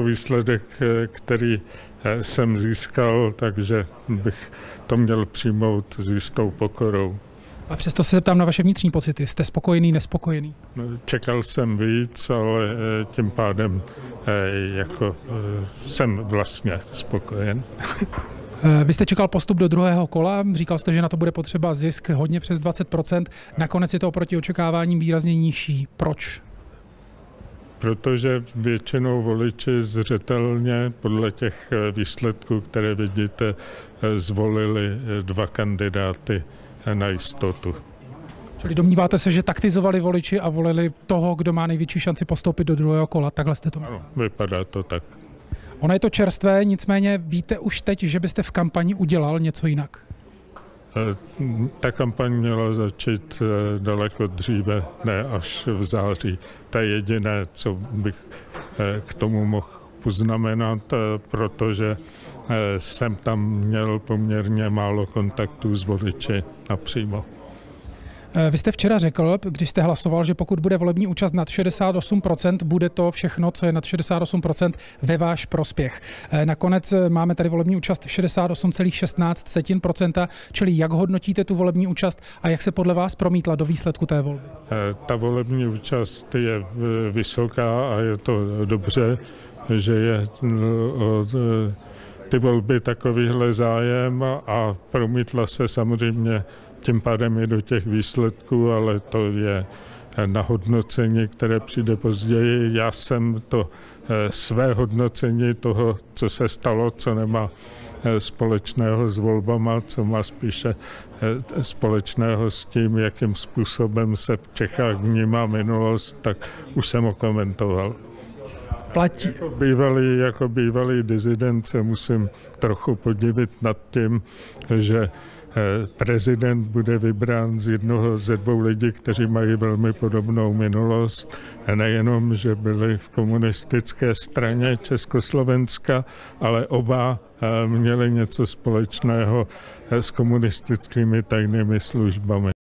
výsledek, který jsem získal, takže bych to měl přijmout s jistou pokorou. A přesto se zeptám na vaše vnitřní pocity. Jste spokojený, nespokojený? Čekal jsem víc, ale tím pádem jsem vlastně spokojen. Vy jste čekal postup do druhého kola, říkal jste, že na to bude potřeba zisk hodně přes 20%, nakonec je to oproti očekáváním výrazně nižší. Proč? Protože většinou voliči zřetelně podle těch výsledků, které vidíte, zvolili dva kandidáty na jistotu. Čili domníváte se, že taktizovali voliči a volili toho, kdo má největší šanci postoupit do druhého kola, takhle jste to mysleli? Ano, vypadá to tak. Ono je to čerstvé, nicméně víte už teď, že byste v kampani udělal něco jinak? Ta kampaň měla začít daleko dříve, ne až v září. To je jediné, co bych k tomu mohl poznamenat, protože jsem tam měl poměrně málo kontaktů s voliči napřímo. Vy jste včera řekl, když jste hlasoval, že pokud bude volební účast nad 68%, bude to všechno, co je nad 68%, ve váš prospěch. Nakonec máme tady volební účast 68,16%, čili jak hodnotíte tu volební účast a jak se podle vás promítla do výsledku té volby? Ta volební účast je vysoká a je to dobře, že je ty volby takovýhle zájem a promítla se samozřejmě tím pádem i do těch výsledků, ale to je na hodnocení, které přijde později. Já jsem to své hodnocení toho, co se stalo, co nemá společného s volbama, co má spíše společného s tím, jakým způsobem se v Čechách vnímá minulost, tak už jsem ho komentoval. Platí. Jako bývalý dizident se musím trochu podivit nad tím, že prezident bude vybrán z jednoho ze dvou lidí, kteří mají velmi podobnou minulost. Nejenom, že byli v komunistické straně Československa, ale oba měli něco společného s komunistickými tajnými službami.